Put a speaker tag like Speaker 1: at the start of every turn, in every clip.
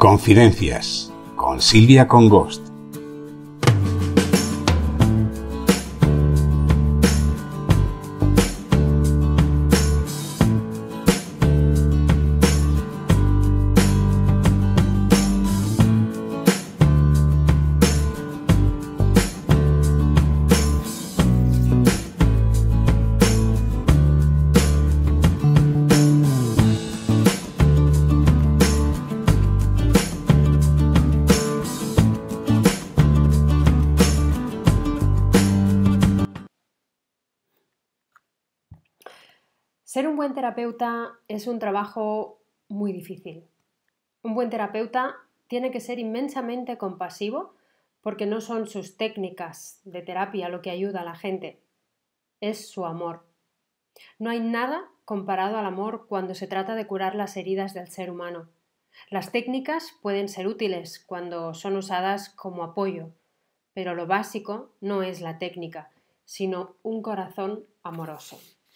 Speaker 1: Confidencias con Silvia Congost.
Speaker 2: Ser un buen terapeuta es un trabajo muy difícil. Un buen terapeuta tiene que ser inmensamente compasivo porque no son sus técnicas de terapia lo que ayuda a la gente, es su amor. No hay nada comparado al amor cuando se trata de curar las heridas del ser humano. Las técnicas pueden ser útiles cuando son usadas como apoyo, pero lo básico no es la técnica, sino un corazón amoroso.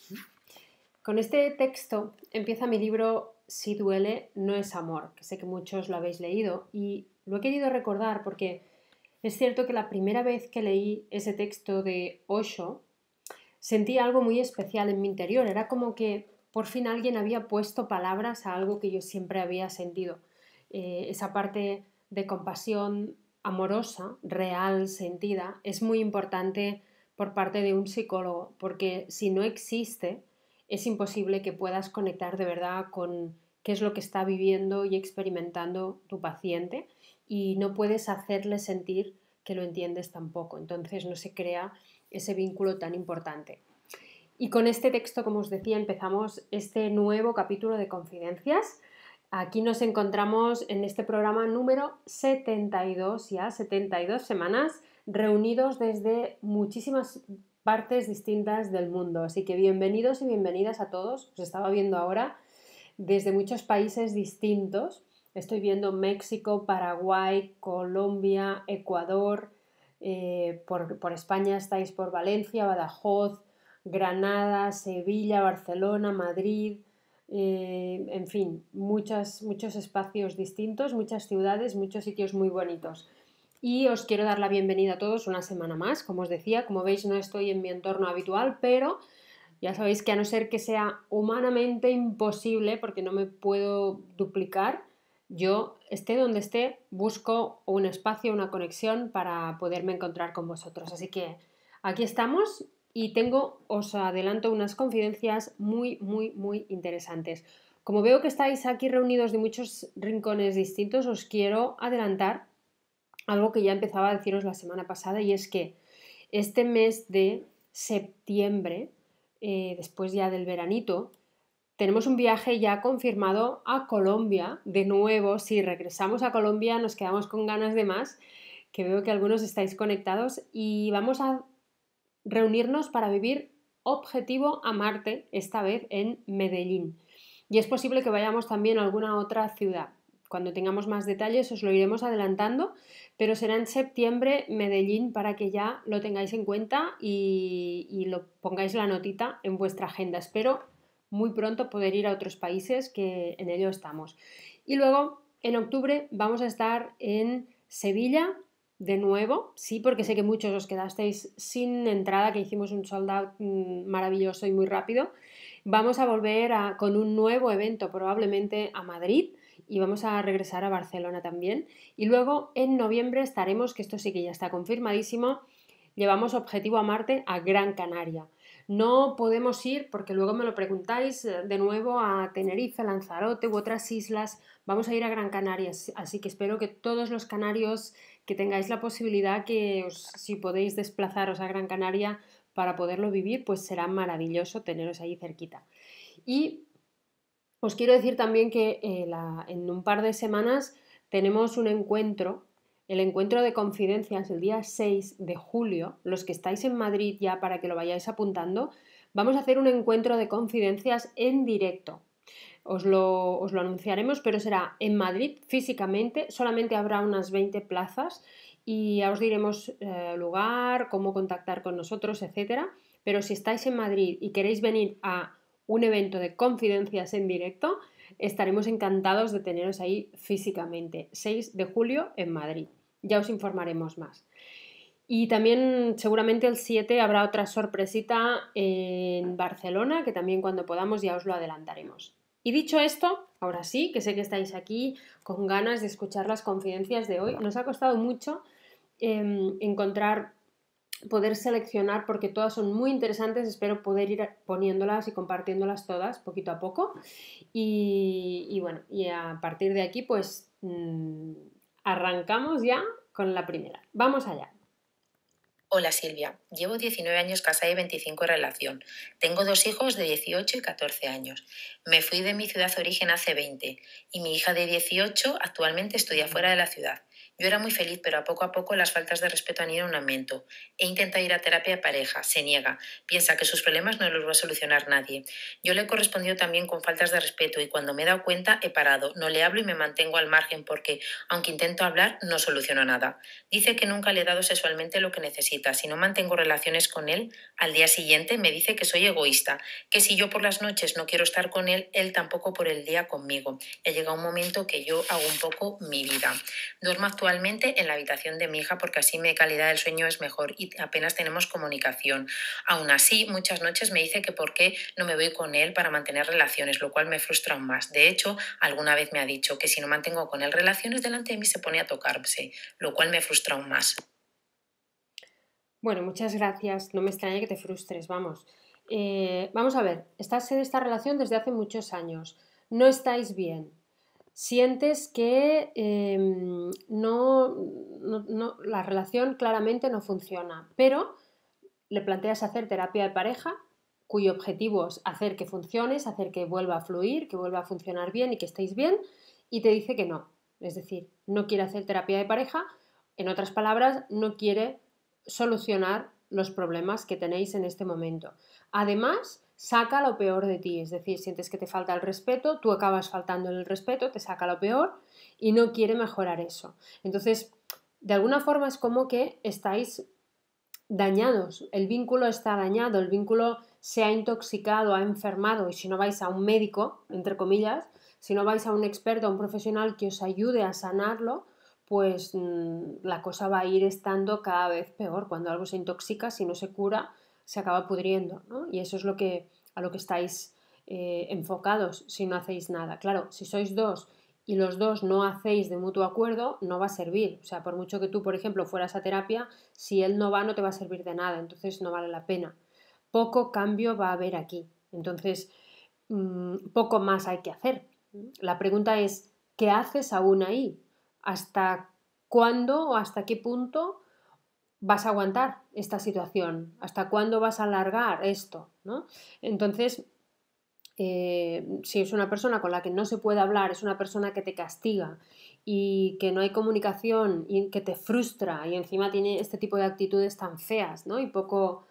Speaker 2: Con este texto empieza mi libro Si duele, no es amor, que sé que muchos lo habéis leído y lo he querido recordar porque es cierto que la primera vez que leí ese texto de Osho sentí algo muy especial en mi interior. Era como que por fin alguien había puesto palabras a algo que yo siempre había sentido. Esa parte de compasión amorosa, real, sentida, es muy importante por parte de un psicólogo porque si no existe, es imposible que puedas conectar de verdad con qué es lo que está viviendo y experimentando tu paciente y no puedes hacerle sentir que lo entiendes tampoco. Entonces no se crea ese vínculo tan importante. Y con este texto, como os decía, empezamos este nuevo capítulo de Confidencias. Aquí nos encontramos en este programa número 72, ya 72 semanas, reunidos desde muchísimas partes distintas del mundo. Así que bienvenidos y bienvenidas a todos. Os estaba viendo ahora desde muchos países distintos. Estoy viendo México, Paraguay, Colombia, Ecuador. Por España estáis por Valencia, Badajoz, Granada, Sevilla, Barcelona, Madrid. En fin, muchos espacios distintos, muchas ciudades, muchos sitios muy bonitos. Y os quiero dar la bienvenida a todos una semana más. Como os decía, como veis no estoy en mi entorno habitual, pero ya sabéis que a no ser que sea humanamente imposible, porque no me puedo duplicar, yo esté donde esté, busco un espacio, una conexión para poderme encontrar con vosotros. Así que aquí estamos y os adelanto unas confidencias muy, muy, muy interesantes. Como veo que estáis aquí reunidos de muchos rincones distintos, os quiero adelantar algo que ya empezaba a deciros la semana pasada y es que este mes de septiembre, después ya del veranito, tenemos un viaje ya confirmado a Colombia. De nuevo, si regresamos a Colombia nos quedamos con ganas de más, que veo que algunos estáis conectados y vamos a reunirnos para vivir Objetivo a Marte, esta vez en Medellín. Y es posible que vayamos también a alguna otra ciudad. Cuando tengamos más detalles os lo iremos adelantando, pero será en septiembre Medellín para que ya lo tengáis en cuenta y lo pongáis la notita en vuestra agenda. Espero muy pronto poder ir a otros países, que en ello estamos. Y luego en octubre vamos a estar en Sevilla de nuevo, sí, porque sé que muchos os quedasteis sin entrada, que hicimos un sold out maravilloso y muy rápido. Vamos a volver con un nuevo evento probablemente a Madrid y vamos a regresar a Barcelona también. Y luego en noviembre estaremos, que esto sí que ya está confirmadísimo, llevamos Objetivo a Marte a Gran Canaria. No podemos ir, porque luego me lo preguntáis, de nuevo a Tenerife, Lanzarote u otras islas. Vamos a ir a Gran Canaria, así que espero que todos los canarios que tengáis la posibilidad, si podéis desplazaros a Gran Canaria para poderlo vivir, pues será maravilloso teneros ahí cerquita. Y os quiero decir también que en un par de semanas tenemos un encuentro, el encuentro de Confidencias, el día 6 de julio. Los que estáis en Madrid ya, para que lo vayáis apuntando, vamos a hacer un encuentro de Confidencias en directo. Os lo anunciaremos, pero será en Madrid físicamente, solamente habrá unas 20 plazas y ya os diremos lugar, cómo contactar con nosotros, etcétera. Pero si estáis en Madrid y queréis venir a un evento de Confidencias en directo, estaremos encantados de teneros ahí físicamente. 6 de julio en Madrid. Ya os informaremos más. Y también seguramente el 7 habrá otra sorpresita en Barcelona, que también cuando podamos ya os lo adelantaremos. Y dicho esto, ahora sí, que sé que estáis aquí con ganas de escuchar las confidencias de hoy. Nos ha costado mucho poder seleccionar, porque todas son muy interesantes. Espero poder ir poniéndolas y compartiéndolas todas poquito a poco. Y bueno, y a partir de aquí pues arrancamos ya con la primera. Vamos allá.
Speaker 3: Hola Silvia, llevo 19 años casada y 25 en relación. Tengo 2 hijos de 18 y 14 años. Me fui de mi ciudad de origen hace 20 y mi hija de 18 actualmente estudia fuera de la ciudad. Yo era muy feliz, pero a poco las faltas de respeto han ido en aumento. He intentado ir a terapia de pareja, se niega. Piensa que sus problemas no los va a solucionar nadie. Yo le he correspondido también con faltas de respeto y cuando me he dado cuenta he parado. No le hablo y me mantengo al margen porque, aunque intento hablar, no soluciono nada. Dice que nunca le he dado sexualmente lo que necesita. Si no mantengo relaciones con él, al día siguiente me dice que soy egoísta, que si yo por las noches no quiero estar con él, él tampoco por el día conmigo. Ha llegado un momento que yo hago un poco mi vida. Duermo actualmente en la habitación de mi hija porque así mi calidad del sueño es mejor y apenas tenemos comunicación. Aún así, muchas noches me dice que por qué no me voy con él para mantener relaciones, lo cual me frustra aún más. De hecho, alguna vez me ha dicho que si no mantengo con él relaciones delante de mí se pone a tocarse, lo cual me frustra aún más.
Speaker 2: Bueno, muchas gracias. No me extraña que te frustres, vamos. Vamos a ver, estás en esta relación desde hace muchos años. No estáis bien. Sientes que la relación claramente no funciona, pero le planteas hacer terapia de pareja, cuyo objetivo es hacer que funcione, hacer que vuelva a fluir, que vuelva a funcionar bien y que estéis bien, y te dice que no. Es decir, no quiere hacer terapia de pareja, en otras palabras, no quiere solucionar los problemas que tenéis en este momento. Además, saca lo peor de ti, es decir, sientes que te falta el respeto, tú acabas faltando el respeto, te saca lo peor y no quiere mejorar eso. Entonces, de alguna forma es como que estáis dañados, el vínculo está dañado, el vínculo se ha intoxicado, ha enfermado, y si no vais a un médico, entre comillas, si no vais a un experto, a un profesional que os ayude a sanarlo, pues la cosa va a ir estando cada vez peor. Cuando algo se intoxica, si no se cura, se acaba pudriendo, ¿no? Y eso es a lo que estáis enfocados si no hacéis nada. Claro, si sois dos y los dos no hacéis de mutuo acuerdo, no va a servir. O sea, por mucho que tú, por ejemplo, fueras a terapia, si él no va, no te va a servir de nada, entonces no vale la pena. Poco cambio va a haber aquí. Entonces, poco más hay que hacer. La pregunta es, ¿qué haces aún ahí? ¿Hasta cuándo o hasta qué punto vas a aguantar esta situación? ¿Hasta cuándo vas a alargar esto? ¿No? Entonces, si es una persona con la que no se puede hablar, es una persona que te castiga y que no hay comunicación y que te frustra y encima tiene este tipo de actitudes tan feas, ¿no? Y poco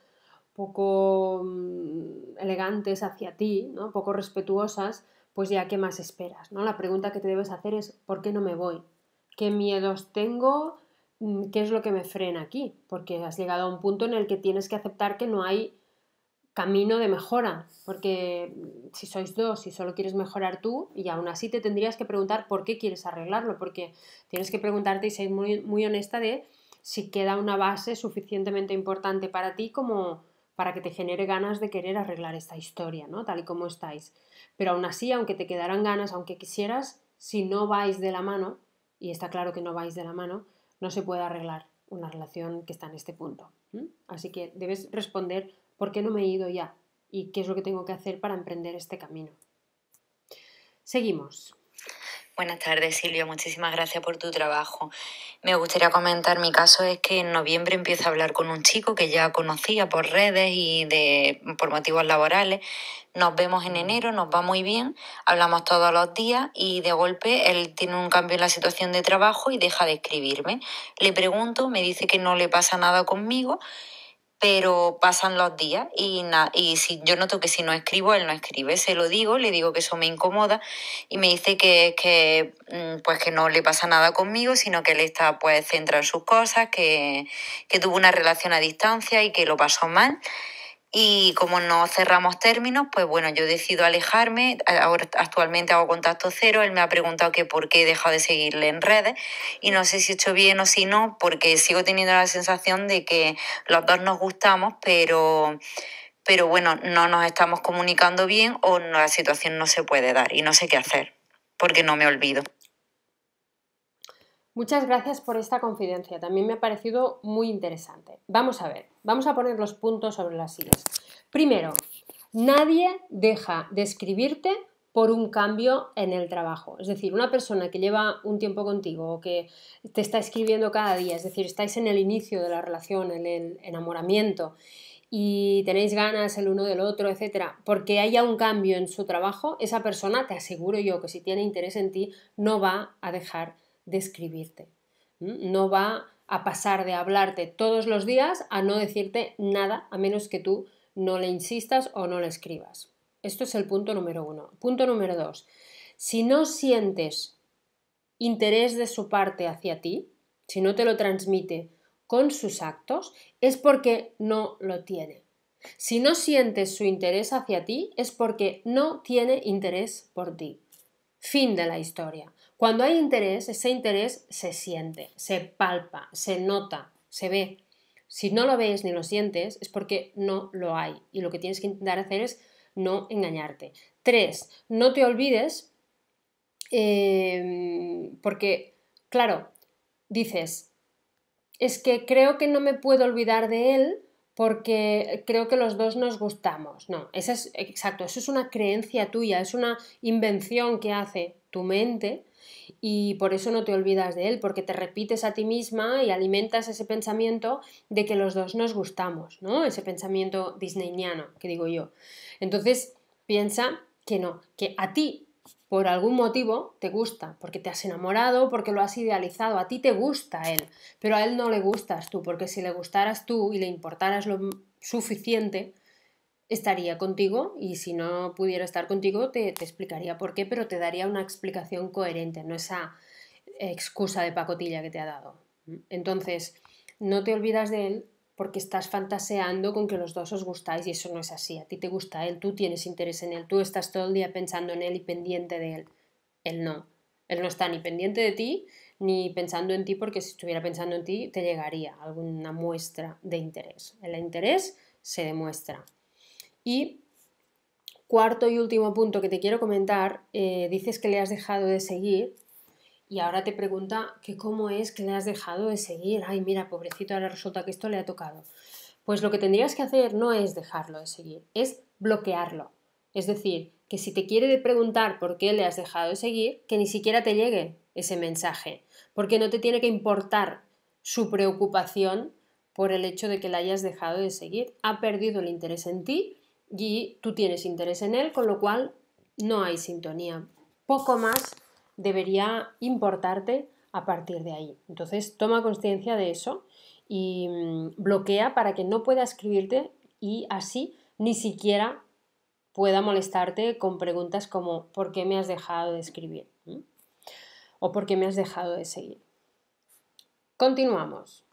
Speaker 2: elegantes hacia ti, ¿no? Poco respetuosas, pues ya qué más esperas, ¿no? La pregunta que te debes hacer es ¿por qué no me voy? ¿Qué miedos tengo? ¿Qué es lo que me frena aquí? Porque has llegado a un punto en el que tienes que aceptar que no hay camino de mejora, porque si sois dos y solo quieres mejorar tú, y aún así te tendrías que preguntar por qué quieres arreglarlo, porque tienes que preguntarte y ser muy, muy honesta de si queda una base suficientemente importante para ti como para que te genere ganas de querer arreglar esta historia, ¿no? Tal y como estáis. Pero aún así, aunque te quedaran ganas, aunque quisieras, si no vais de la mano, y está claro que no vais de la mano, no se puede arreglar una relación que está en este punto. Así que debes responder ¿por qué no me he ido ya? ¿Y qué es lo que tengo que hacer para emprender este camino? Seguimos.
Speaker 3: Buenas tardes, Silvia. Muchísimas gracias por tu trabajo. Me gustaría comentar, mi caso es que en noviembre empiezo a hablar con un chico que ya conocía por redes y por motivos laborales. Nos vemos en enero, nos va muy bien, hablamos todos los días y de golpe él tiene un cambio en la situación de trabajo y deja de escribirme. Le pregunto, me dice que no le pasa nada conmigo, pero pasan los días y si yo noto que si no escribo, él no escribe. Se lo digo, le digo que eso me incomoda y me dice pues que no le pasa nada conmigo, sino que él está pues centrado en sus cosas, que tuvo una relación a distancia y que lo pasó mal. Y como no cerramos términos, pues bueno, yo decido alejarme. Ahora actualmente hago contacto cero. Él me ha preguntado que por qué he dejado de seguirle en redes y no sé si he hecho bien o si no, porque sigo teniendo la sensación de que los dos nos gustamos, pero bueno, no nos estamos comunicando bien o la situación no se puede dar y no sé qué hacer, porque no me olvido.
Speaker 2: Muchas gracias por esta confidencia, también me ha parecido muy interesante. Vamos a ver, vamos a poner los puntos sobre las sillas. Primero, nadie deja de escribirte por un cambio en el trabajo. Es decir, una persona que lleva un tiempo contigo o que te está escribiendo cada día, es decir, estáis en el inicio de la relación, en el enamoramiento y tenéis ganas el uno del otro, etcétera, porque haya un cambio en su trabajo, esa persona, te aseguro yo que si tiene interés en ti, no va a dejar de escribirte. No va a pasar de hablarte todos los días a no decirte nada, a menos que tú no le insistas o no le escribas. Esto es el punto número 1. Punto número 2. Si no sientes interés de su parte hacia ti, si no te lo transmite con sus actos, es porque no lo tiene. Si no sientes su interés hacia ti, es porque no tiene interés por ti. Fin de la historia. Cuando hay interés, ese interés se siente, se palpa, se nota, se ve. Si no lo ves ni lo sientes, es porque no lo hay. Y lo que tienes que intentar hacer es no engañarte. 3. No te olvides, porque, claro, dices, es que creo que no me puedo olvidar de él porque creo que los dos nos gustamos. No, eso es exacto, eso es una creencia tuya, es una invención que hace tu mente y por eso no te olvidas de él, porque te repites a ti misma y alimentas ese pensamiento de que los dos nos gustamos, ¿no? Ese pensamiento disneyniano, que digo yo. Entonces, piensa que no, que a ti por algún motivo te gusta, porque te has enamorado, porque lo has idealizado, a ti te gusta él, pero a él no le gustas tú, porque si le gustaras tú y le importaras lo suficiente, estaría contigo y si no pudiera estar contigo te explicaría por qué, pero te daría una explicación coherente, no esa excusa de pacotilla que te ha dado. Entonces, no te olvidas de él porque estás fantaseando con que los dos os gustáis y eso no es así. A ti te gusta él, tú tienes interés en él, tú estás todo el día pensando en él y pendiente de él. Él no. Él no está ni pendiente de ti ni pensando en ti porque si estuviera pensando en ti te llegaría alguna muestra de interés. El interés se demuestra. Y cuarto y último punto que te quiero comentar, dices que le has dejado de seguir y ahora te pregunta que cómo es que le has dejado de seguir. Ay, mira, pobrecito, ahora resulta que esto le ha tocado. Pues lo que tendrías que hacer no es dejarlo de seguir, es bloquearlo. Es decir, que si te quiere preguntar por qué le has dejado de seguir, que ni siquiera te llegue ese mensaje, porque no te tiene que importar su preocupación por el hecho de que le hayas dejado de seguir. Ha perdido el interés en ti y tú tienes interés en él, con lo cual no hay sintonía. Poco más debería importarte a partir de ahí. Entonces, toma conciencia de eso y bloquea para que no pueda escribirte y así ni siquiera pueda molestarte con preguntas como ¿por qué me has dejado de escribir? O ¿por qué me has dejado de seguir? Continuamos.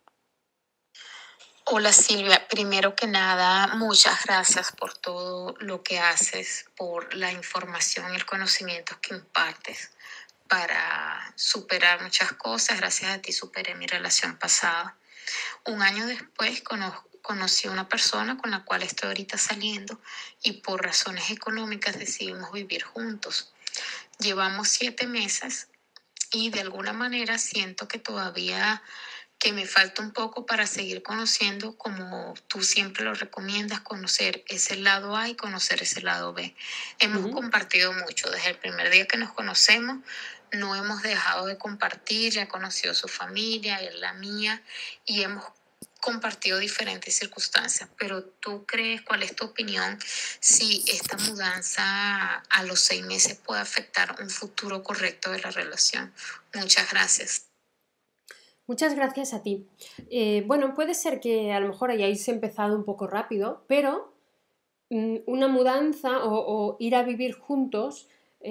Speaker 4: Hola Silvia, primero que nada, muchas gracias por todo lo que haces, por la información y el conocimiento que impartes para superar muchas cosas. Gracias a ti superé mi relación pasada. Un año después conocí a una persona con la cual estoy ahorita saliendo y por razones económicas decidimos vivir juntos. Llevamos 7 meses y de alguna manera siento que todavía que me falta un poco para seguir conociendo, como tú siempre lo recomiendas, conocer ese lado A y conocer ese lado B. Hemos compartido mucho desde el primer día que nos conocemos, no hemos dejado de compartir, ya conoció su familia, él la mía, y hemos compartido diferentes circunstancias, pero tú crees, ¿cuál es tu opinión si esta mudanza a los 6 meses puede afectar un futuro correcto de la relación? Muchas gracias.
Speaker 2: Muchas gracias a ti. Bueno, puede ser que a lo mejor hayáis empezado un poco rápido, pero una mudanza o ir a vivir juntos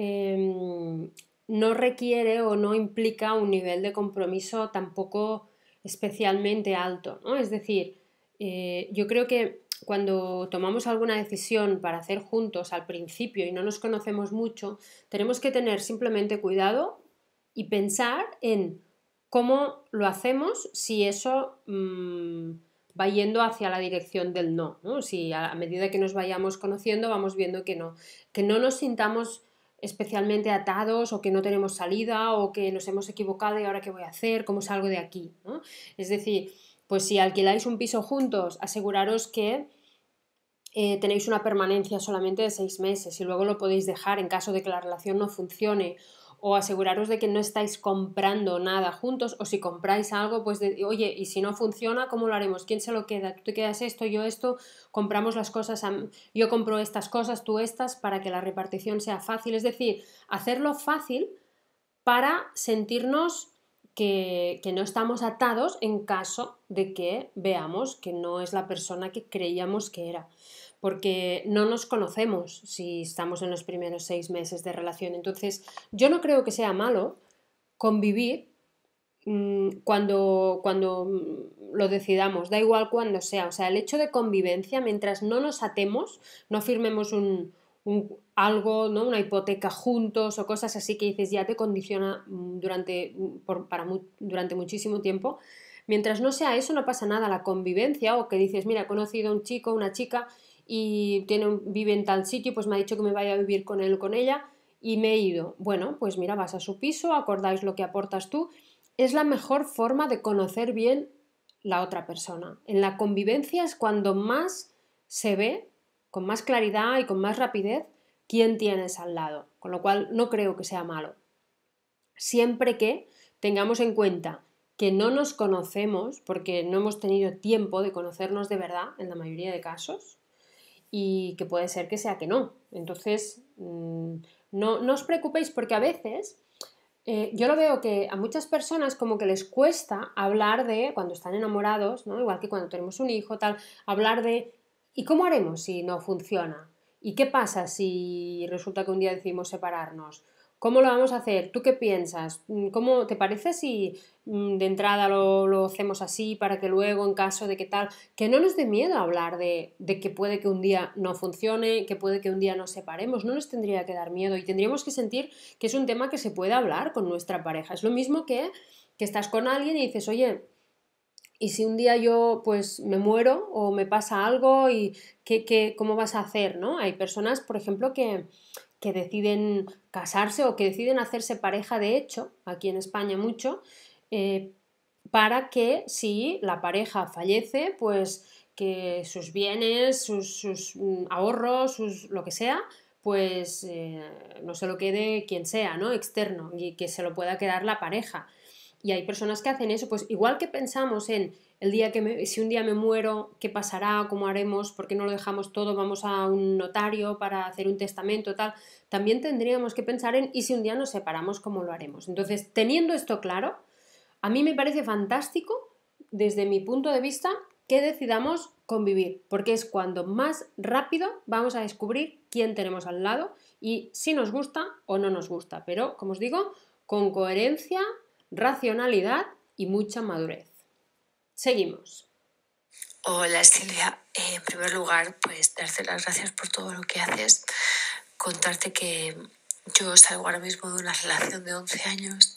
Speaker 2: no requiere o no implica un nivel de compromiso tampoco especialmente alto, ¿no? Es decir, yo creo que cuando tomamos alguna decisión para hacer juntos al principio y no nos conocemos mucho, tenemos que tener simplemente cuidado y pensar en cómo lo hacemos si eso va yendo hacia la dirección del no, ¿no? Si a medida que nos vayamos conociendo vamos viendo que no nos sintamos especialmente atados o que no tenemos salida o que nos hemos equivocado y ahora qué voy a hacer, cómo salgo de aquí, ¿no? Es decir, pues si alquiláis un piso juntos, aseguraros que tenéis una permanencia solamente de 6 meses y luego lo podéis dejar en caso de que la relación no funcione, o aseguraros de que no estáis comprando nada juntos, o si compráis algo, pues oye, y si no funciona, ¿cómo lo haremos? ¿Quién se lo queda? ¿Tú te quedas esto, yo esto? Compramos las cosas, yo compro estas cosas, tú estas, para que la repartición sea fácil. Es decir, hacerlo fácil para sentirnos que no estamos atados en caso de que veamos que no es la persona que creíamos que era, porque no nos conocemos si estamos en los primeros 6 meses de relación. Entonces, yo no creo que sea malo convivir cuando lo decidamos, da igual cuando sea. O sea, el hecho de convivencia, mientras no nos atemos, no firmemos algo, ¿no? Una hipoteca juntos o cosas así que dices ya te condiciona durante muchísimo tiempo. Mientras no sea eso, no pasa nada. La convivencia, o que dices, mira, he conocido a un chico, una chica y vive en tal sitio, pues me ha dicho que me vaya a vivir con él o con ella y me he ido. Bueno, pues mira, vas a su piso, acordáis lo que aportas tú. Es la mejor forma de conocer bien la otra persona. En la convivencia es cuando más se ve, con más claridad y con más rapidez, quién tienes al lado. Con lo cual no creo que sea malo. Siempre que tengamos en cuenta que no nos conocemos, porque no hemos tenido tiempo de conocernos de verdad en la mayoría de casos, y que puede ser que sea que no. Entonces, no os preocupéis, porque a veces yo lo veo que a muchas personas como que les cuesta hablar de cuando están enamorados, ¿no? Igual que cuando tenemos un hijo, tal, hablar de ¿y cómo haremos si no funciona? ¿Y qué pasa si resulta que un día decidimos separarnos? ¿Cómo lo vamos a hacer? ¿Tú qué piensas? ¿Cómo te parece si de entrada lo hacemos así para que luego, en caso de que tal, que no nos dé miedo hablar de que puede que un día no funcione, que puede que un día nos separemos? No nos tendría que dar miedo y tendríamos que sentir que es un tema que se puede hablar con nuestra pareja. Es lo mismo que estás con alguien y dices, oye, ¿y si un día yo pues me muero o me pasa algo y cómo vas a hacer? ¿No? Hay personas, por ejemplo, que deciden casarse o que deciden hacerse pareja de hecho, aquí en España mucho, para que si la pareja fallece, pues que sus bienes, sus ahorros, lo que sea, pues no se lo quede quien sea, ¿no? Externo, y que se lo pueda quedar la pareja. Y hay personas que hacen eso, pues igual que pensamos en el día si un día me muero, ¿qué pasará? ¿Cómo haremos? ¿Por qué no lo dejamos todo? Vamos a un notario para hacer un testamento, tal. También tendríamos que pensar en, ¿y si un día nos separamos, cómo lo haremos? Entonces, teniendo esto claro, a mí me parece fantástico, desde mi punto de vista, que decidamos convivir, porque es cuando más rápido vamos a descubrir quién tenemos al lado y si nos gusta o no nos gusta. Pero, como os digo, con coherencia, racionalidad y mucha madurez. Seguimos.
Speaker 5: Hola Silvia, en primer lugar pues darte las gracias por todo lo que haces, contarte que yo salgo ahora mismo de una relación de 11 años,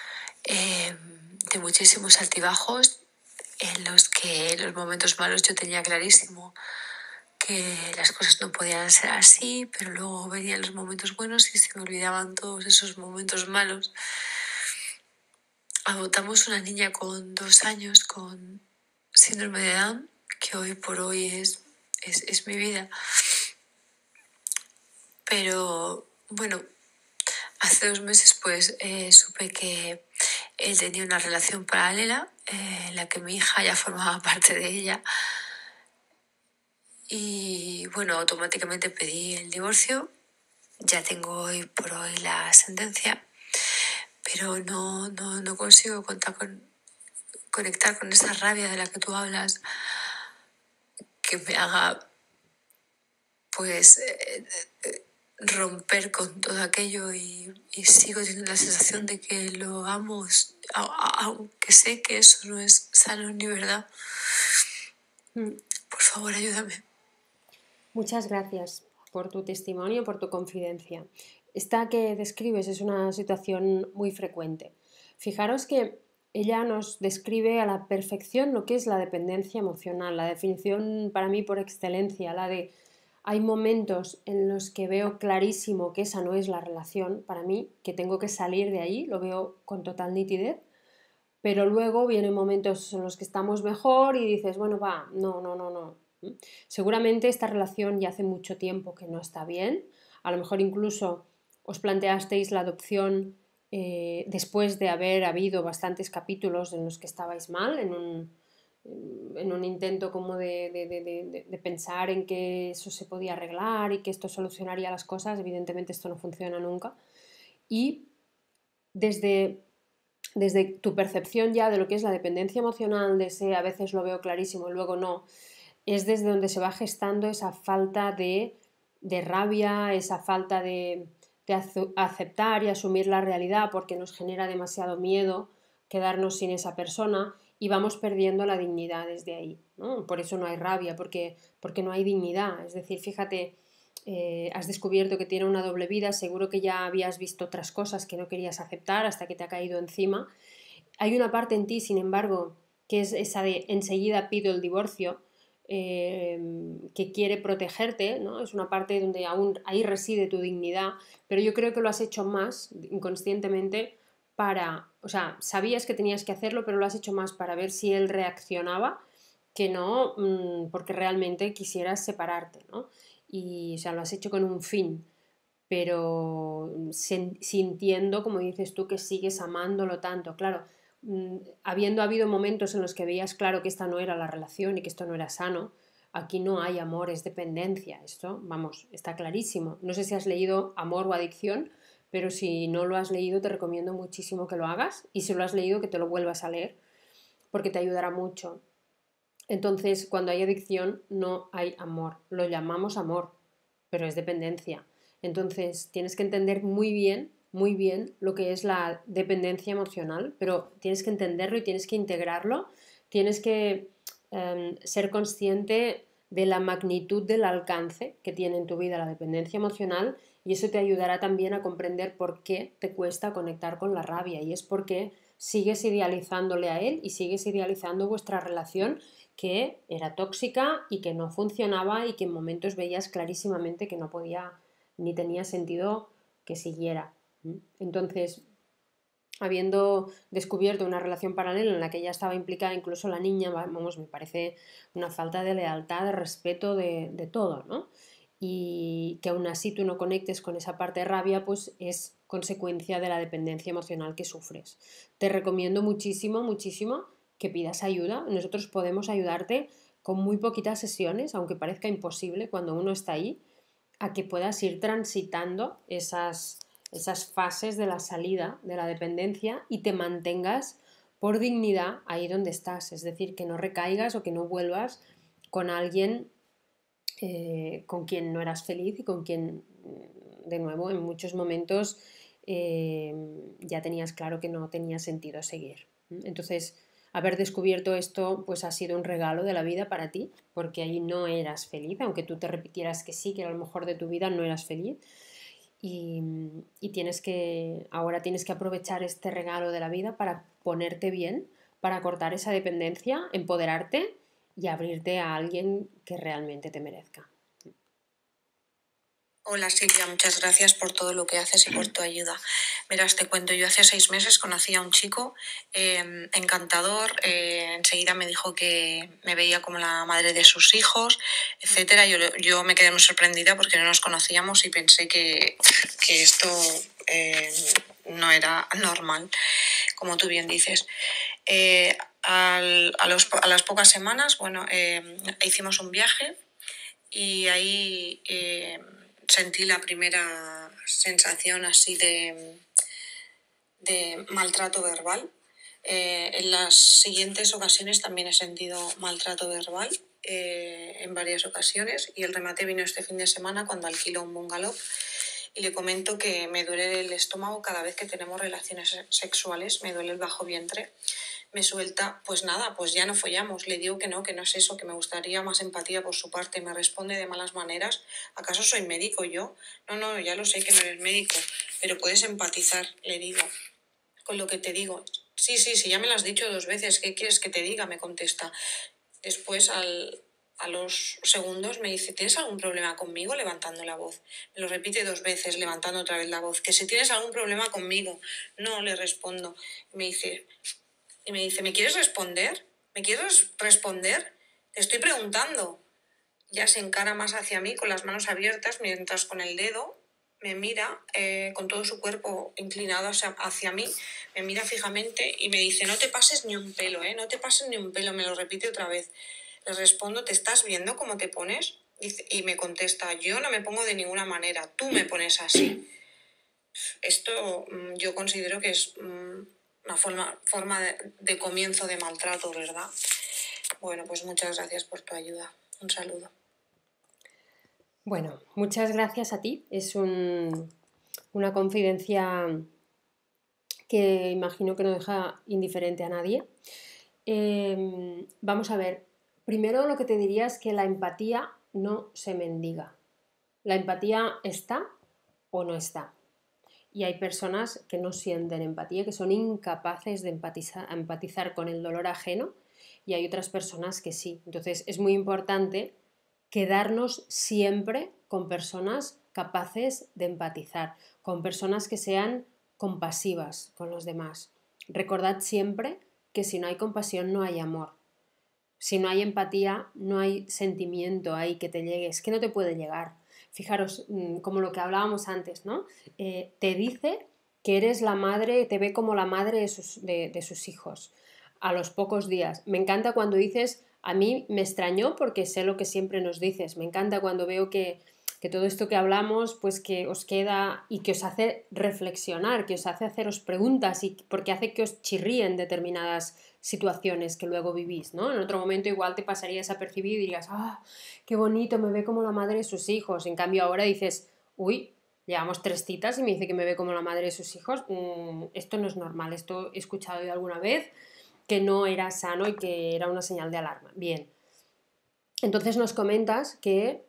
Speaker 5: de muchísimos altibajos, en los que en los momentos malos yo tenía clarísimo que las cosas no podían ser así, pero luego venían los momentos buenos y se me olvidaban todos esos momentos malos. Adoptamos una niña con 2 años con síndrome de Down, que hoy por hoy es mi vida. Pero bueno, hace 2 meses pues supe que él tenía una relación paralela en la que mi hija ya formaba parte de ella. Y bueno, automáticamente pedí el divorcio. Ya tengo hoy por hoy la sentencia, pero no consigo conectar con esa rabia de la que tú hablas, que me haga pues romper con todo aquello, y sigo teniendo la sensación de que lo amo, aunque sé que eso no es sano ni verdad. Por favor, ayúdame.
Speaker 2: Muchas gracias por tu testimonio, por tu confidencia. Esta que describes es una situación muy frecuente. Fijaros que ella nos describe a la perfección lo que es la dependencia emocional, la definición para mí por excelencia, la de hay momentos en los que veo clarísimo que esa no es la relación para mí, que tengo que salir de ahí, lo veo con total nitidez, pero luego vienen momentos en los que estamos mejor y dices, bueno, va, no. Seguramente esta relación ya hace mucho tiempo que no está bien, a lo mejor incluso os planteasteis la adopción después de haber habido bastantes capítulos en los que estabais mal, en un intento como de pensar en que eso se podía arreglar y que esto solucionaría las cosas. Evidentemente esto no funciona nunca. Y desde tu percepción ya de lo que es la dependencia emocional, de ese a veces lo veo clarísimo y luego no, es desde donde se va gestando esa falta de rabia, esa falta de aceptar y asumir la realidad porque nos genera demasiado miedo quedarnos sin esa persona y vamos perdiendo la dignidad desde ahí, ¿no? Por eso no hay rabia, porque no hay dignidad. Es decir, fíjate, has descubierto que tiene una doble vida, seguro que ya habías visto otras cosas que no querías aceptar hasta que te ha caído encima. Hay una parte en ti, sin embargo, que es esa de enseguida pido el divorcio, que quiere protegerte, ¿no? Es una parte donde aún ahí reside tu dignidad, pero yo creo que lo has hecho más inconscientemente o sea, sabías que tenías que hacerlo, pero lo has hecho más para ver si él reaccionaba que no porque realmente quisieras separarte, ¿no? Y, o sea, lo has hecho con un fin, pero sintiendo, como dices tú, que sigues amándolo tanto. Claro, habiendo habido momentos en los que veías claro que esta no era la relación y que esto no era sano, aquí no hay amor, es dependencia. Esto, vamos, está clarísimo. No sé si has leído Amor o Adicción, pero si no lo has leído te recomiendo muchísimo que lo hagas y si lo has leído que te lo vuelvas a leer porque te ayudará mucho. Entonces, cuando hay adicción no hay amor. Lo llamamos amor, pero es dependencia. Entonces, tienes que entender muy bien lo que es la dependencia emocional, pero tienes que entenderlo y tienes que integrarlo, tienes que ser consciente de la magnitud del alcance que tiene en tu vida la dependencia emocional y eso te ayudará también a comprender por qué te cuesta conectar con la rabia y es porque sigues idealizándole a él y sigues idealizando vuestra relación que era tóxica y que no funcionaba y que en momentos veías clarísimamente que no podía ni tenía sentido que siguiera. Entonces, habiendo descubierto una relación paralela en la que ya estaba implicada incluso la niña, vamos, me parece una falta de lealtad, de respeto, de todo, ¿no? Y que aún así tú no conectes con esa parte de rabia, pues es consecuencia de la dependencia emocional que sufres. Te recomiendo muchísimo que pidas ayuda. Nosotros podemos ayudarte con muy poquitas sesiones, aunque parezca imposible cuando uno está ahí, a que puedas ir transitando esas fases de la salida de la dependencia y te mantengas por dignidad ahí donde estás. Es decir, que no recaigas o que no vuelvas con alguien con quien no eras feliz y con quien, de nuevo, en muchos momentos ya tenías claro que no tenía sentido seguir. Entonces, haber descubierto esto pues ha sido un regalo de la vida para ti, porque ahí no eras feliz, aunque tú te repitieras que sí, que era lo mejor de tu vida, no eras feliz. Y ahora tienes que aprovechar este regalo de la vida para ponerte bien, para cortar esa dependencia, empoderarte y abrirte a alguien que realmente te merezca.
Speaker 5: Hola Silvia, muchas gracias por todo lo que haces y por tu ayuda. Verás, te cuento, yo hace 6 meses conocí a un chico encantador, enseguida me dijo que me veía como la madre de sus hijos, etcétera. Yo me quedé muy sorprendida porque no nos conocíamos y pensé que esto no era normal, como tú bien dices. A las pocas semanas, bueno, hicimos un viaje y ahí sentí la primera sensación así de maltrato verbal. En las siguientes ocasiones también he sentido maltrato verbal en varias ocasiones y el remate vino este fin de semana cuando alquilo un bungalow.
Speaker 6: y le comento que me duele el estómago cada vez que tenemos relaciones sexuales, me duele el bajo vientre. Me suelta, pues nada, pues ya no follamos. Le digo que no es eso, que me gustaría más empatía por su parte. Me responde de malas maneras. ¿Acaso soy médico yo? No, ya lo sé que no eres médico, pero puedes empatizar, le digo, con lo que te digo. Sí, ya me lo has dicho 2 veces. ¿Qué quieres que te diga? Me contesta. Después, a los segundos, me dice, ¿tienes algún problema conmigo? Levantando la voz. Me lo repite 2 veces, levantando otra vez la voz. Que si tienes algún problema conmigo. No, le respondo. Me dice, ¿me quieres responder? ¿Me quieres responder? Te estoy preguntando. Ya se encara más hacia mí con las manos abiertas, mientras con el dedo me mira con todo su cuerpo inclinado hacia mí, me mira fijamente y me dice, no te pases ni un pelo, no te pases ni un pelo. Me lo repite otra vez. Le respondo, ¿te estás viendo cómo te pones? Y me contesta, yo no me pongo de ninguna manera, tú me pones así. Esto yo considero que es una forma de comienzo de maltrato, ¿verdad? Bueno, pues muchas gracias por tu ayuda. Un saludo.
Speaker 2: Bueno, muchas gracias a ti. Es una confidencia que imagino que no deja indiferente a nadie. Vamos a ver. Primero lo que te diría es que la empatía no se mendiga. La empatía está o no está. Y hay personas que no sienten empatía, que son incapaces de empatizar con el dolor ajeno, y hay otras personas que sí. Entonces es muy importante quedarnos siempre con personas capaces de empatizar, con personas que sean compasivas con los demás. Recordad siempre que si no hay compasión no hay amor. Si no hay empatía no hay sentimiento ahí que te llegue, es que no te puede llegar. Fijaros, como lo que hablábamos antes, ¿no? Te dice que eres la madre, te ve como la madre de sus hijos a los pocos días. Me encanta cuando dices, a mí me extrañó porque sé lo que siempre nos dices. Me encanta cuando veo que todo esto que hablamos, pues que os queda y que os hace reflexionar, que os hace haceros preguntas y porque hace que os chirríen determinadas situaciones que luego vivís, ¿no? En otro momento igual te pasaría desapercibido y dirías, qué bonito, me ve como la madre de sus hijos. En cambio ahora dices, uy, llevamos 3 citas y me dice que me ve como la madre de sus hijos. Esto no es normal, esto he escuchado yo alguna vez que no era sano y que era una señal de alarma. Bien, entonces nos comentas que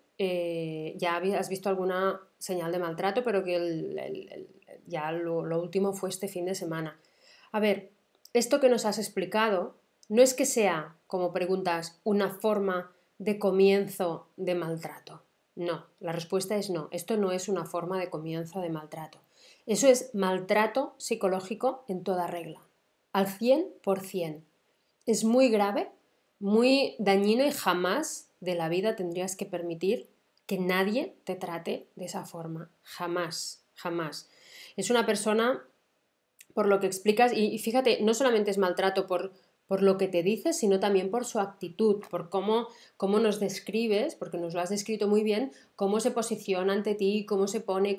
Speaker 2: ya has visto alguna señal de maltrato, pero que ya lo último fue este fin de semana. A ver, esto que nos has explicado no es que sea, como preguntas, una forma de comienzo de maltrato. No, la respuesta es no. Esto no es una forma de comienzo de maltrato. Eso es maltrato psicológico en toda regla, al 100%. Es muy grave, muy dañino y jamás de la vida tendrías que permitir que nadie te trate de esa forma. Jamás, jamás. Es una persona, por lo que explicas, y fíjate, no solamente es maltrato por lo que te dices, sino también por su actitud, por cómo nos describes, porque nos lo has descrito muy bien, cómo se posiciona ante ti, cómo se pone,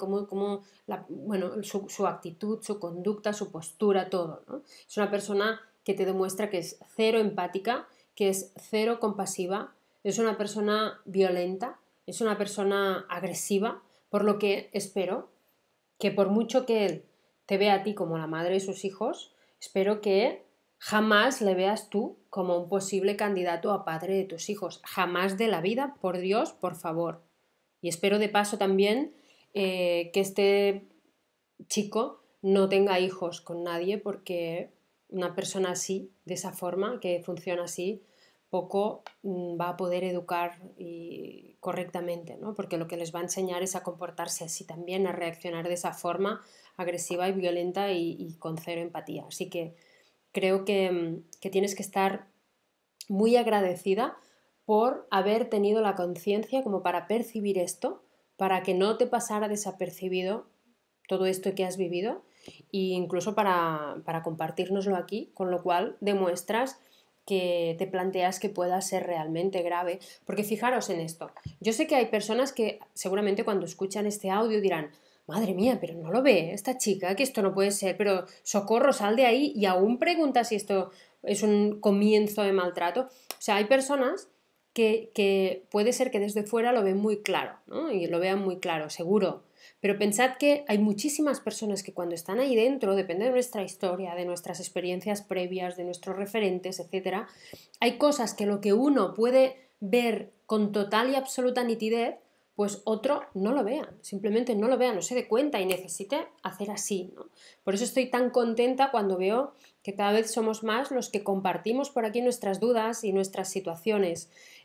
Speaker 2: su actitud, su conducta, su postura, todo, ¿no? Es una persona que te demuestra que es cero empática, que es cero compasiva, es una persona violenta, es una persona agresiva, por lo que espero que por mucho que él te vea a ti como la madre de sus hijos, espero que jamás le veas tú como un posible candidato a padre de tus hijos. Jamás de la vida, por Dios, por favor. Y espero de paso también que este chico no tenga hijos con nadie, porque una persona así, de esa forma, que funciona así, poco va a poder educar correctamente, ¿no? Porque lo que les va a enseñar es a comportarse así también, a reaccionar de esa forma agresiva y violenta y con cero empatía. Así que creo que tienes que estar muy agradecida por haber tenido la conciencia como para percibir esto, para que no te pasara desapercibido todo esto que has vivido e incluso para compartírnoslo aquí, con lo cual demuestras que te planteas que pueda ser realmente grave, porque fijaros en esto, yo sé que hay personas que seguramente cuando escuchan este audio dirán, madre mía, pero no lo ve esta chica, que esto no puede ser, pero socorro, sal de ahí, y aún pregunta si esto es un comienzo de maltrato. O sea, hay personas que puede ser que desde fuera lo ven muy claro, ¿no? Y lo vean muy claro, seguro. Pero pensad que hay muchísimas personas que cuando están ahí dentro, depende de nuestra historia, de nuestras experiencias previas, de nuestros referentes, etc., hay cosas que lo que uno puede ver con total y absoluta nitidez, pues otro no lo vea, simplemente no lo vea, no se dé cuenta y necesite hacer así, ¿no? Por eso estoy tan contenta cuando veo que cada vez somos más los que compartimos por aquí nuestras dudas y nuestras situaciones.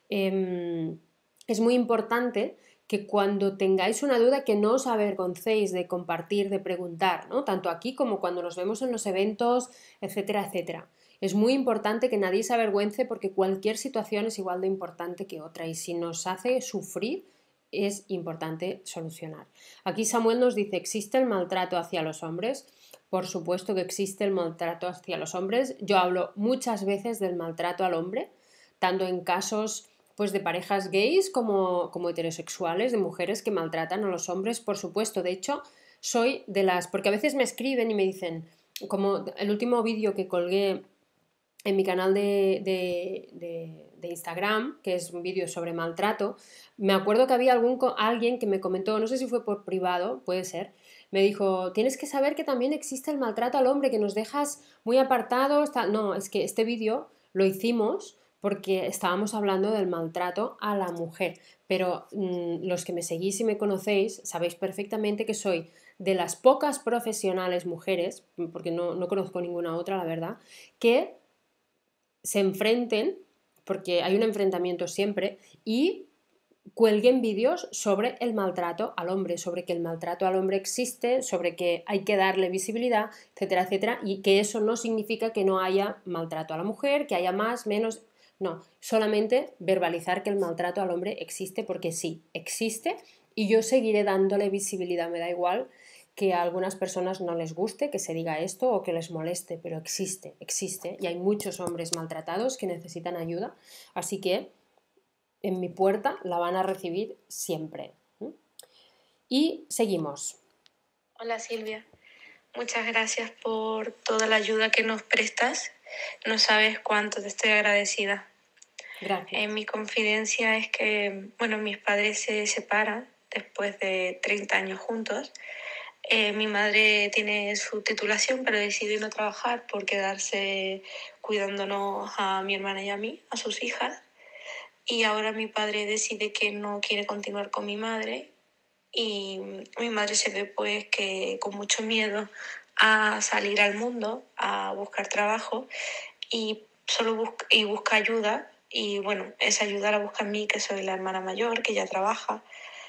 Speaker 2: Es muy importante que cuando tengáis una duda que no os avergoncéis de compartir, de preguntar, ¿no? Tanto aquí como cuando nos vemos en los eventos, etcétera, etcétera. Es muy importante que nadie se avergüence porque cualquier situación es igual de importante que otra y si nos hace sufrir es importante solucionar. Aquí Samuel nos dice, ¿existe el maltrato hacia los hombres? Por supuesto que existe el maltrato hacia los hombres. Yo hablo muchas veces del maltrato al hombre, tanto en casos pues de parejas gays como heterosexuales, de mujeres que maltratan a los hombres, por supuesto. De hecho, soy de las... porque a veces me escriben y me dicen, como el último vídeo que colgué en mi canal de Instagram, que es un vídeo sobre maltrato, me acuerdo que había alguien que me comentó, no sé si fue por privado, puede ser, me dijo, tienes que saber que también existe el maltrato al hombre, que nos dejas muy apartados. No, es que este vídeo lo hicimos porque estábamos hablando del maltrato a la mujer, pero los que me seguís y me conocéis sabéis perfectamente que soy de las pocas profesionales mujeres, porque no conozco ninguna otra, la verdad, que se enfrenten, porque hay un enfrentamiento siempre, y cuelguen vídeos sobre el maltrato al hombre, sobre que el maltrato al hombre existe, sobre que hay que darle visibilidad, etcétera, etcétera, y que eso no significa que no haya maltrato a la mujer, que haya más, menos, no, solamente verbalizar que el maltrato al hombre existe porque sí, existe y yo seguiré dándole visibilidad, me da igual que a algunas personas no les guste que se diga esto o que les moleste, pero existe y hay muchos hombres maltratados que necesitan ayuda, así que en mi puerta la van a recibir siempre. Y seguimos.
Speaker 7: Hola Silvia, muchas gracias por toda la ayuda que nos prestas, no sabes cuánto te estoy agradecida.
Speaker 2: Gracias.
Speaker 7: Mi confidencia es que, bueno, mis padres se separan después de 30 años juntos. Mi madre tiene su titulación, pero decidió no trabajar por quedarse cuidándonos a mi hermana y a mí, a sus hijas. Y ahora mi padre decide que no quiere continuar con mi madre y mi madre se ve pues que con mucho miedo a salir al mundo, a buscar trabajo y busca ayuda. Y bueno, esa ayuda la busca en mí, que soy la hermana mayor, que ya trabaja.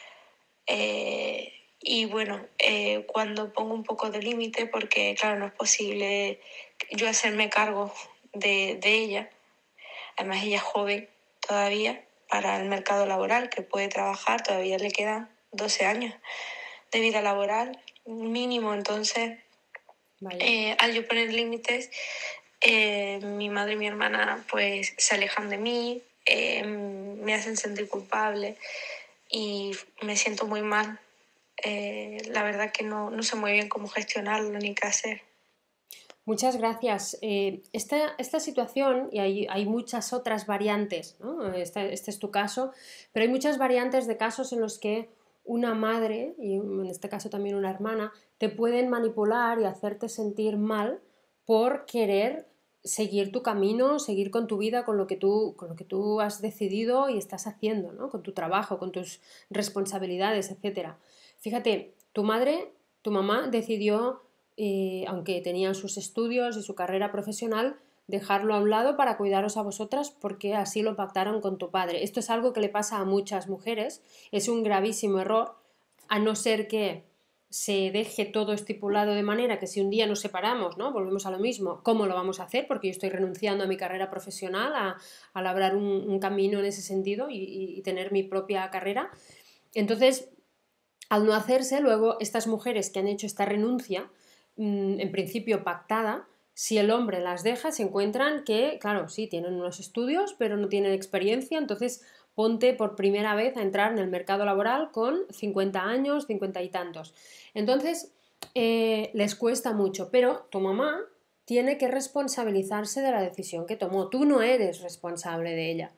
Speaker 7: Y bueno, cuando pongo un poco de límite, porque claro, no es posible yo hacerme cargo de ella, además ella es joven todavía para el mercado laboral, que puede trabajar, todavía le quedan 12 años de vida laboral mínimo, entonces al yo poner límites, mi madre y mi hermana pues se alejan de mí, me hacen sentir culpable y me siento muy mal. La verdad que no sé muy bien cómo gestionarlo ni qué hacer.
Speaker 2: Muchas gracias. Esta situación, y hay muchas otras variantes, ¿no? Este es tu caso, pero hay muchas variantes de casos en los que una madre, y en este caso también una hermana, te pueden manipular y hacerte sentir mal por querer seguir tu camino, seguir con tu vida, con lo que tú has decidido y estás haciendo, ¿no? Con tu trabajo, con tus responsabilidades, etc. Fíjate, tu mamá decidió, aunque tenían sus estudios y su carrera profesional, dejarlo a un lado para cuidaros a vosotras porque así lo pactaron con tu padre. Esto es algo que le pasa a muchas mujeres, es un gravísimo error, a no ser que se deje todo estipulado de manera que si un día nos separamos, ¿no? Volvemos a lo mismo, ¿cómo lo vamos a hacer? Porque yo estoy renunciando a mi carrera profesional, a labrar un camino en ese sentido y tener mi propia carrera. Entonces, al no hacerse, luego estas mujeres que han hecho esta renuncia, en principio pactada, si el hombre las deja, se encuentran que, claro, sí, tienen unos estudios, pero no tienen experiencia, entonces ponte por primera vez a entrar en el mercado laboral con 50 años, 50 y tantos. Entonces, les cuesta mucho, pero tu mamá tiene que responsabilizarse de la decisión que tomó. Tú no eres responsable de ella.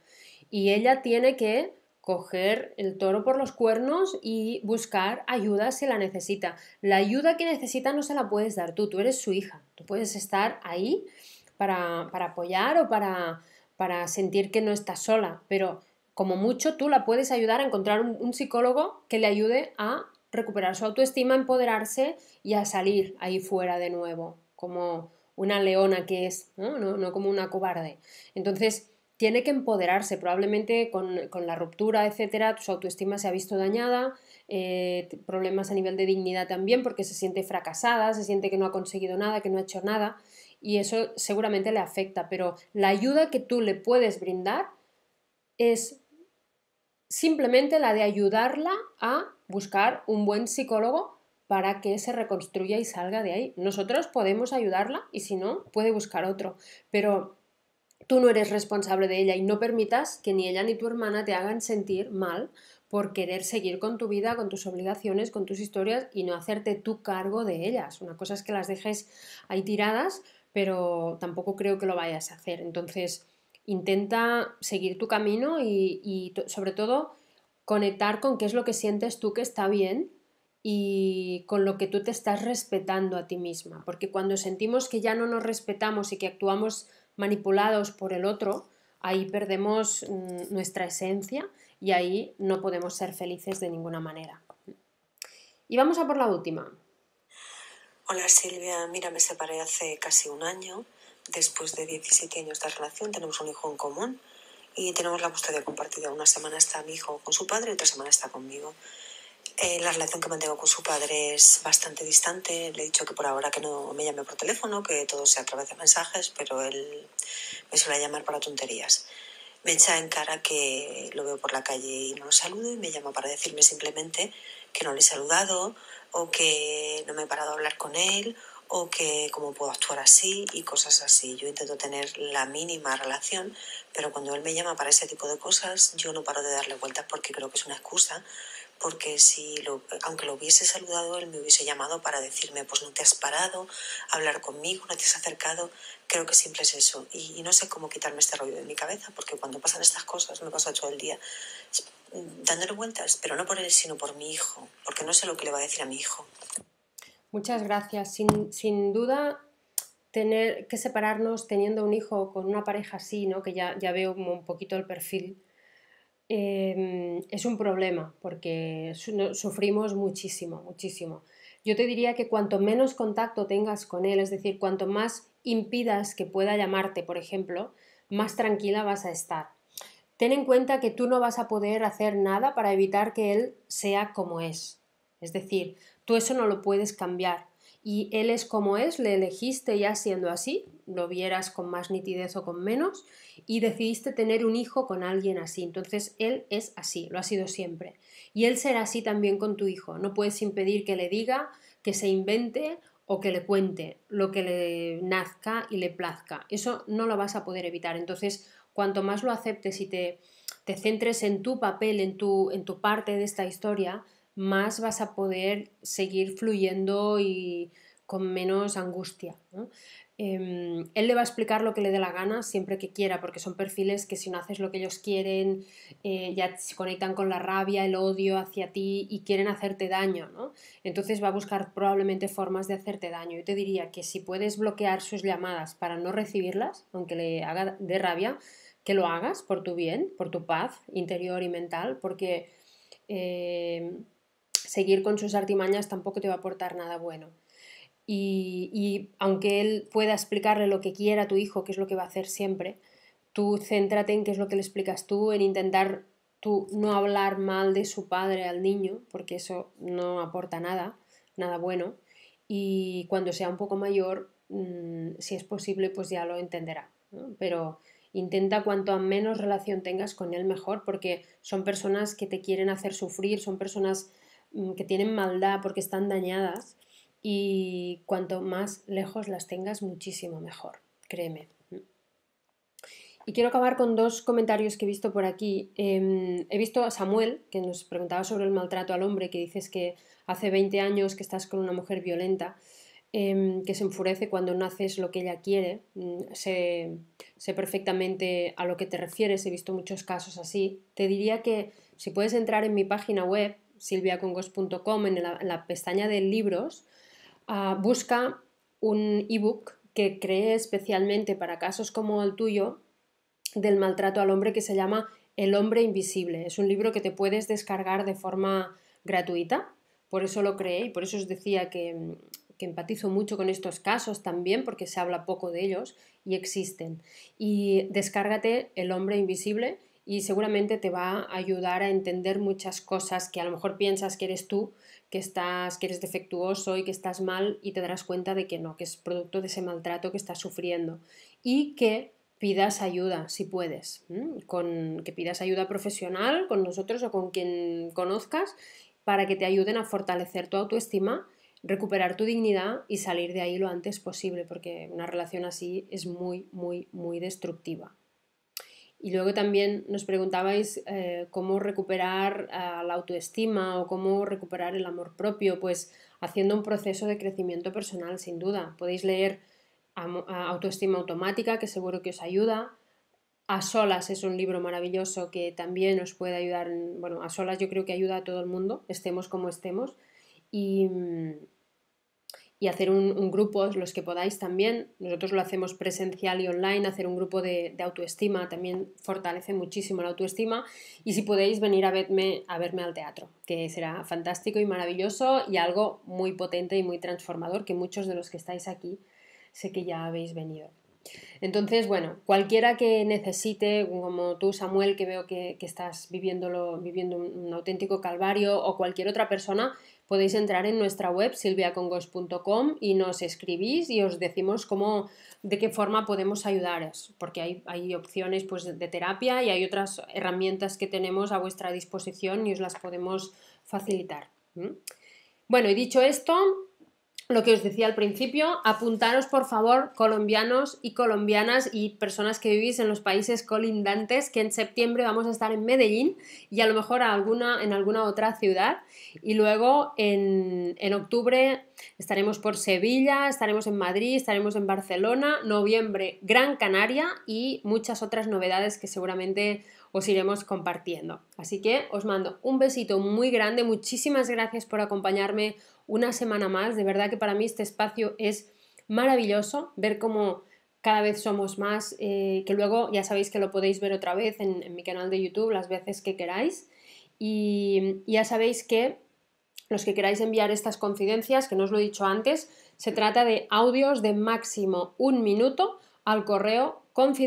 Speaker 2: y ella tiene que coger el toro por los cuernos y buscar ayuda si la necesita. La ayuda que necesita no se la puedes dar tú eres su hija, tú puedes estar ahí para apoyar o para sentir que no estás sola, pero como mucho tú la puedes ayudar a encontrar un psicólogo que le ayude a recuperar su autoestima, a empoderarse y a salir ahí fuera de nuevo, como una leona que es, no como una cobarde. Entonces, tiene que empoderarse, probablemente con la ruptura, etcétera, su autoestima se ha visto dañada, problemas a nivel de dignidad también, porque se siente fracasada, se siente que no ha conseguido nada, que no ha hecho nada, y eso seguramente le afecta, pero la ayuda que tú le puedes brindar es simplemente la de ayudarla a buscar un buen psicólogo para que se reconstruya y salga de ahí. Nosotros podemos ayudarla y si no, puede buscar otro, pero tú no eres responsable de ella y no permitas que ni ella ni tu hermana te hagan sentir mal por querer seguir con tu vida, con tus obligaciones, con tus historias y no hacerte tú cargo de ellas. Una cosa es que las dejes ahí tiradas, pero tampoco creo que lo vayas a hacer. Entonces, intenta seguir tu camino y sobre todo conectar con qué es lo que sientes tú que está bien y con lo que tú te estás respetando a ti misma, porque cuando sentimos que ya no nos respetamos y que actuamos manipulados por el otro, ahí perdemos nuestra esencia y ahí no podemos ser felices de ninguna manera. Y vamos a por la última.
Speaker 8: Hola Silvia, mira, me separé hace casi un año. Después de 17 años de relación tenemos un hijo en común y tenemos la custodia compartida. Una semana está mi hijo con su padre y otra semana está conmigo. La relación que mantengo con su padre es bastante distante. Le he dicho que por ahora que no me llame por teléfono, que todo sea a través de mensajes, pero él me suele llamar para tonterías. Me echa en cara que lo veo por la calle y no lo saludo y me llama para decirme simplemente que no le he saludado o que no me he parado a hablar con él o que cómo puedo actuar así y cosas así. Yo intento tener la mínima relación, pero cuando él me llama para ese tipo de cosas yo no paro de darle vueltas porque creo que es una excusa, porque aunque lo hubiese saludado, él me hubiese llamado para decirme pues no te has parado a hablar conmigo, no te has acercado. Creo que siempre es eso y no sé cómo quitarme este rollo de mi cabeza, porque cuando pasan estas cosas me paso todo el día dándole vueltas, pero no por él sino por mi hijo, porque no sé lo que le va a decir a mi hijo.
Speaker 2: Muchas gracias. Sin duda, tener que separarnos teniendo un hijo con una pareja así, ¿no? Que ya veo como un poquito el perfil, es un problema porque sufrimos muchísimo, muchísimo. Yo te diría que cuanto menos contacto tengas con él, es decir, cuanto más impidas que pueda llamarte, por ejemplo, más tranquila vas a estar. Ten en cuenta que tú no vas a poder hacer nada para evitar que él sea como es. Es decir, tú eso no lo puedes cambiar. Y él es como es, le elegiste ya siendo así, lo vieras con más nitidez o con menos, y decidiste tener un hijo con alguien así. Entonces él es así, lo ha sido siempre. Y él será así también con tu hijo. No puedes impedir que le diga, que se invente o que le cuente lo que le nazca y le plazca. Eso no lo vas a poder evitar. Entonces, cuanto más lo aceptes y te centres en tu papel, en tu parte de esta historia, más vas a poder seguir fluyendo y con menos angustia, ¿no? Él le va a explicar lo que le dé la gana siempre que quiera, porque son perfiles que si no haces lo que ellos quieren, ya se conectan con la rabia, el odio hacia ti y quieren hacerte daño, ¿no? Entonces va a buscar probablemente formas de hacerte daño. Yo te diría que si puedes bloquear sus llamadas para no recibirlas, aunque le haga de rabia, que lo hagas por tu bien, por tu paz interior y mental, porque seguir con sus artimañas tampoco te va a aportar nada bueno. Y aunque él pueda explicarle lo que quiera a tu hijo, que es lo que va a hacer siempre, tú céntrate en qué es lo que le explicas tú, en intentar tú no hablar mal de su padre al niño, porque eso no aporta nada bueno, y cuando sea un poco mayor, si es posible, pues ya lo entenderá, ¿no? Pero intenta cuanto menos relación tengas con él mejor, porque son personas que te quieren hacer sufrir, son personas que tienen maldad porque están dañadas y cuanto más lejos las tengas, muchísimo mejor, créeme. Y quiero acabar con dos comentarios que he visto por aquí. He visto a Samuel, que nos preguntaba sobre el maltrato al hombre, que dices que hace 20 años que estás con una mujer violenta. que se enfurece cuando no haces lo que ella quiere. Sé perfectamente a lo que te refieres, he visto muchos casos así. Te diría que si puedes entrar en mi página web, silviacongos.com, en la pestaña de libros, busca un ebook que creé especialmente para casos como el tuyo del maltrato al hombre, que se llama El hombre invisible. Es un libro que te puedes descargar de forma gratuita, por eso lo creé y por eso os decía que empatizo mucho con estos casos también, porque se habla poco de ellos y existen. Y descárgate El hombre invisible y seguramente te va a ayudar a entender muchas cosas que a lo mejor piensas que eres tú, que eres defectuoso y que estás mal, y te darás cuenta de que no, que es producto de ese maltrato que estás sufriendo, y que pidas ayuda si puedes, que pidas ayuda profesional con nosotros o con quien conozcas, para que te ayuden a fortalecer tu autoestima, recuperar tu dignidad y salir de ahí lo antes posible, porque una relación así es muy, muy, muy destructiva. Y luego también nos preguntabais cómo recuperar la autoestima o cómo recuperar el amor propio. Pues haciendo un proceso de crecimiento personal, sin duda. Podéis leer Autoestima Automática, que seguro que os ayuda. A Solas es un libro maravilloso que también os puede ayudar. Bueno, A Solas yo creo que ayuda a todo el mundo, estemos como estemos. Y hacer un grupo, los que podáis también. Nosotros lo hacemos presencial y online. Hacer un grupo de autoestima también fortalece muchísimo la autoestima. Y si podéis, venir a verme al teatro, que será fantástico y maravilloso y algo muy potente y muy transformador, que muchos de los que estáis aquí sé que ya habéis venido. Entonces, bueno, cualquiera que necesite, como tú, Samuel, que veo que estás viviendo un auténtico calvario, o cualquier otra persona, podéis entrar en nuestra web silviacongos.com y nos escribís y os decimos de qué forma podemos ayudaros, porque hay opciones pues, de terapia, y hay otras herramientas que tenemos a vuestra disposición y os las podemos facilitar. Bueno, y dicho esto, lo que os decía al principio, apuntaros por favor, colombianos y colombianas y personas que vivís en los países colindantes, que en septiembre vamos a estar en Medellín y a lo mejor en alguna otra ciudad, y luego en octubre estaremos por Sevilla, estaremos en Madrid, estaremos en Barcelona, noviembre Gran Canaria y muchas otras novedades que seguramente os iremos compartiendo. Así que os mando un besito muy grande, muchísimas gracias por acompañarme una semana más. De verdad que para mí este espacio es maravilloso, ver cómo cada vez somos más, que luego ya sabéis que lo podéis ver otra vez en mi canal de YouTube las veces que queráis, y ya sabéis que los que queráis enviar estas confidencias, que no os lo he dicho antes, se trata de audios de máximo 1 minuto al correo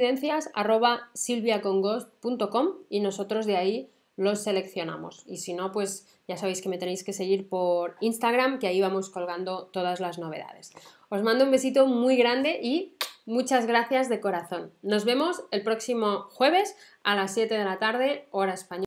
Speaker 2: confidencias@silviacongos.com y nosotros de ahí los seleccionamos. Y si no, pues ya sabéis que me tenéis que seguir por Instagram, que ahí vamos colgando todas las novedades. Os mando un besito muy grande y muchas gracias de corazón. Nos vemos el próximo jueves a las 7 de la tarde, hora española.